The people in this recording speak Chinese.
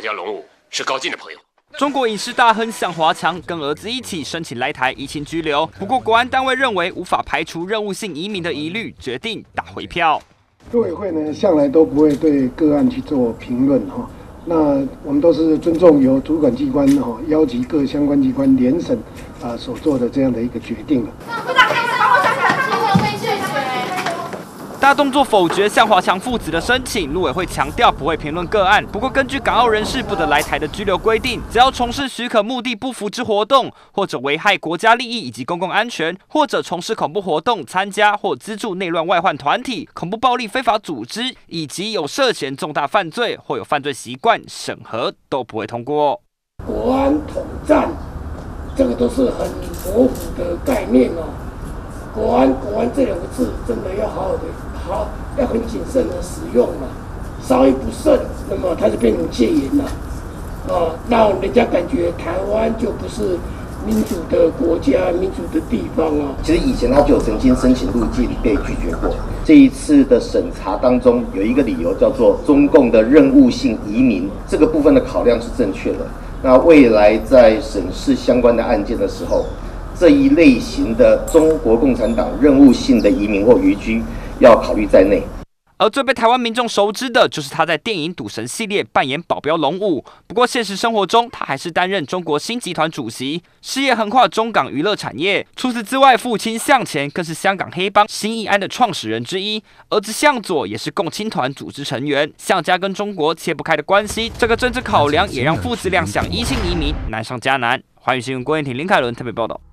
标龙武是高进的朋友。 中国影视大亨向华强跟儿子一起申请来台移情居留，不过国安单位认为无法排除任务性移民的疑虑，决定打回票。 陆委会呢，向来都不会对个案去做评论哈。那我们都是尊重由主管机关邀集各相关机关联审所做的这样的一个决定了。 大动作否决向华强父子的申请，陆委会强调不会评论个案。不过，根据港澳人士不得来台的居留规定，只要从事许可目的不符之活动，或者危害国家利益以及公共安全，或者从事恐怖活动、参加或资助内乱外患团体、恐怖暴力非法组织，以及有涉嫌重大犯罪或有犯罪习惯，审核都不会通过。 国安统战，这个都是很模糊的概念哦。国安这两个字真的要要很谨慎的使用了，稍一不慎，那么它就变成戒严了，让人家感觉台湾就不是民主的国家、民主的地方啊。 其实以前他就有曾经申请入境被拒绝过，这一次的审查当中有一个理由叫做中共的任务性移民，这个部分的考量是正确的。那未来在审视相关的案件的时候，这一类型的中国共产党任务性的移民或移居要考虑在内。 而最被台湾民众熟知的就是他在电影《赌神》系列扮演保镖龙武。不过现实生活中，他还是担任中国新集团主席，事业横跨中港娱乐产业。除此之外，父亲向前更是香港黑帮新义安的创始人之一，儿子向左也是共青团组织成员。向家跟中国切不开的关系，这个政治考量也让父子俩想移情移民难上加难。华语新闻郭彦廷、林凯伦特别报道。